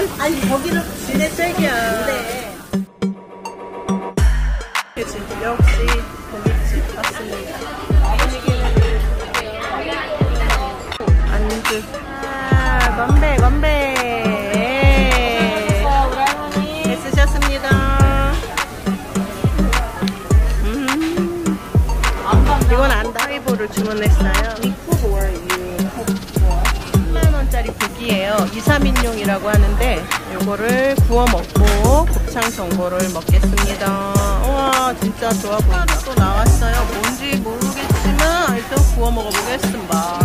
아니 거기는 진해색이야. 네. 역시 고깃집 왔습니다. 안주. 건배 건배. 애쓰셨습니다. 이건 안다이보를 주문했어요. 10,000원짜리 고기예요. 2, 3인용이라고 하는데 요거를 구워 먹고 곱창 전골을 먹겠습니다. 우와 진짜 좋아 보인다. 또 나왔어요. 뭔지 모르겠지만 일단 구워 먹어보겠습니다.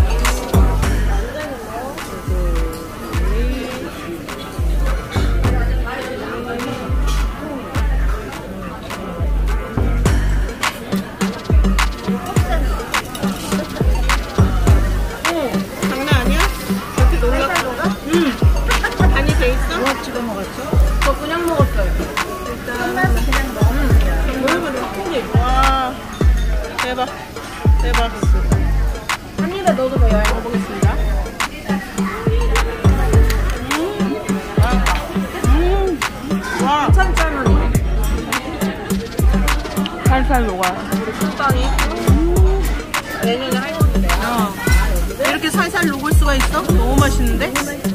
찍어 먹었죠? 저 그냥 먹었어요. 일단 그냥 먹으면 와 대박 대박. 한 입에 넣어도 돼요. 먹어보겠습니다. 와 3,000원이요. 살살 녹아요. 우리 식빵이 내년에 할 건데요. 이렇게 살살 녹을 수가 있어? 너무 맛있는데?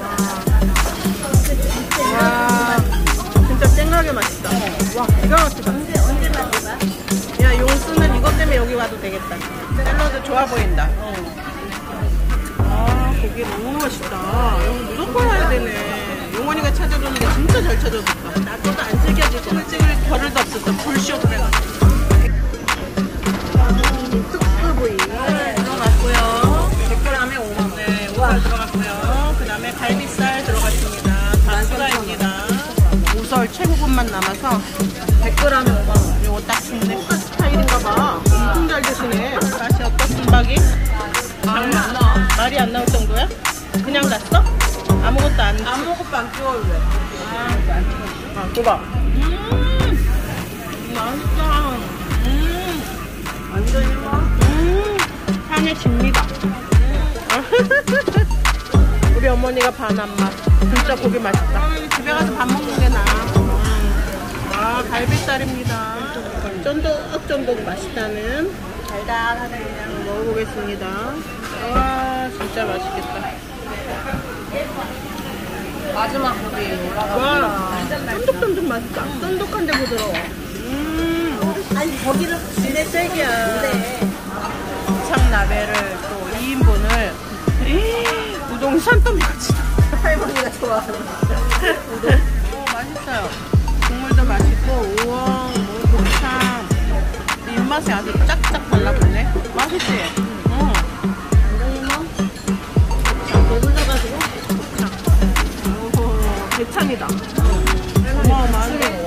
와 진짜 쨍하게 맛있다. 와 기가 막히다. 언제 만들까? 야 용수는 이것 때문에 여기 와도 되겠다. 샐러드 좋아 보인다. 아 고기 너무 맛있다. 여기 무조건 와야 되네. 용원이가 찾아줬는데 진짜 잘 찾아줬다. 나도 안 즐겨지고 찍을 겨를도 없었어. 불쇼 그래가지고. 특수부위 들어갔고요. 100g에 5만. 네 5살 들어갔고요. 그 다음에 갈비살 들어갔습니다. 단수라입니다. 우설 최고급만 남아서 100g에 5만. 요거 딱 좋네. 호가 스타일인가봐. 엄청 잘 드시네. 맛이 어떻습니까? 말이 안 나올 정도야? 그냥 갔어? 아무것도 안 아무것도 안 찍어올래. 아, 줘봐. 맛있다. 완전히 뭐? 향에 집니다. 우리 어머니가 반한 맛. 진짜 고기 맛있다. 집에 가서 밥 먹는 게 나아. 와, 갈비살입니다. 쫀득쫀득 맛있다는 달달하게 그냥 먹어보겠습니다. 와, 진짜 맛있겠다. 마지막 고기 올라가고. 와, 쫀득쫀득 맛있다. 쫀득한데 부드러워. 아니 거기는 진해색이야. 네. 곱창나베를 또 2인분을 우동 산더미같이 할머니가 좋아하는 우동. 맛있어요. 국물도 맛있고 우엉, 곱창 입맛에 아주 짝짝 달라붙네. 맛있지? 완전히 뭐? 배불러가지고. 오호, 대찬이다. 어마어마한데.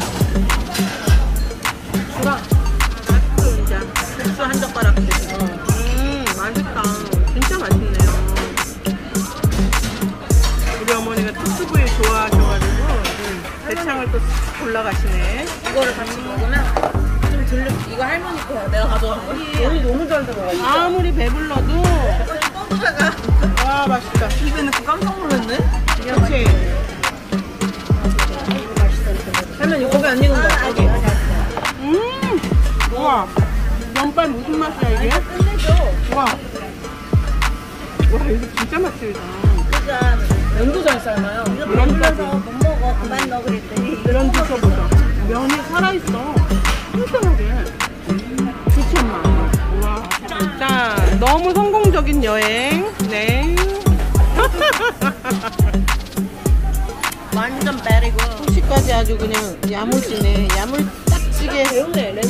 주랑. 또 이제 국수 한 젓가락 드시고. 맛있다. 진짜 맛있네요. 우리 어머니가 특수부위 좋아하셔가지고 대창을 또 골라가시네. 이거를 같이 먹으면 좀 들려. 이거 할머니 거야. 내가 가져간 거. 오이 너무 잘 들어가. 아무리 배불러도 뻥다가 와 맛있다. 입에 넣고 깜짝 놀랐네. 그렇지. 할머니 거기 안 익은 거. 여기. 우와 면발 무슨 맛이야 이게? 끝내줘. 우와 와 이거 진짜 맛있다. 진짜 면도 잘 삶아요. 이거 배불러서 못 먹어. 그만 넣어 그랬더니. 이런 드셔보자. 면이 살아있어. 튼튼하게. 그치 엄마? 우와 진짜 너무 성공적인 여행. 네. 완전 베리고. 후식까지 아주 그냥 야무지네. 야물딱지게. 배우네.